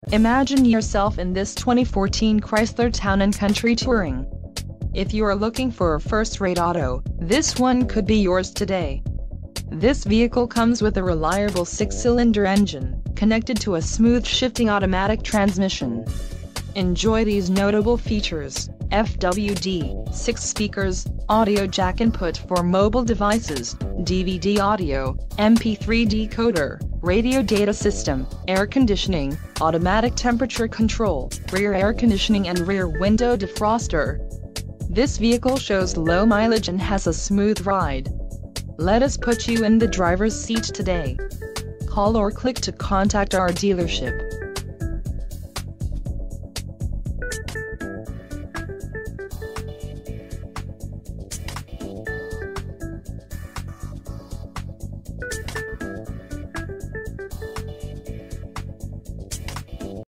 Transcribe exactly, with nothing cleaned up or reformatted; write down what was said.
Imagine yourself in this twenty fourteen Chrysler Town and Country Touring. If you are looking for a first-rate auto, this one could be yours today. This vehicle comes with a reliable six-cylinder engine, connected to a smooth shifting automatic transmission. Enjoy these notable features: F W D, six speakers, audio jack input for mobile devices, D V D audio, M P three decoder, radio data system, air conditioning, automatic temperature control, rear air conditioning and rear window defroster. This vehicle shows low mileage and has a smooth ride. Let us put you in the driver's seat today. Call or click to contact our dealership.